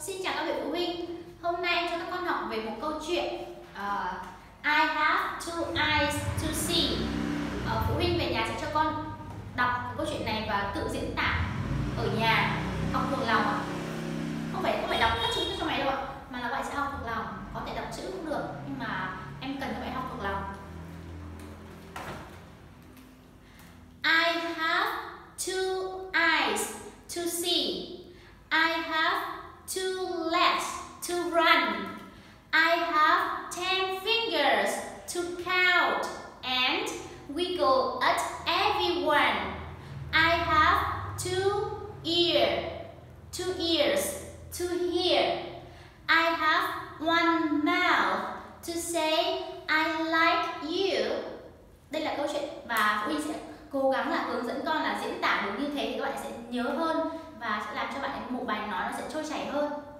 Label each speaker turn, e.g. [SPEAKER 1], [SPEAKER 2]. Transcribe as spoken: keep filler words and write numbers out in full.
[SPEAKER 1] Xin chào các vị phụ huynh. Hôm nay em cho các con học về một câu chuyện uh, I have two eyes to see. uh, Phụ huynh về nhà sẽ cho con đọc câu chuyện này và tự diễn tả ở nhà, học thuộc lòng ạ. Không phải không phải đọc các chữ cho mày đâu ạ, mà là bạn sẽ học thuộc lòng. Có thể đọc chữ cũng được, nhưng mà em cần các bạn học thuộc lòng. I have two eyes to see. I have two legs to run. I have ten fingers to count and wiggle at everyone. I have two ears, two ears to hear. I have one mouth to say I like you. Đây là câu chuyện và phụ huynh sẽ cố gắng là hướng dẫn con là diễn tả đúng như thế thì các bạn sẽ nhớ hơn và sẽ làm cho bạn một bài nói nó sẽ trôi chảy hơn.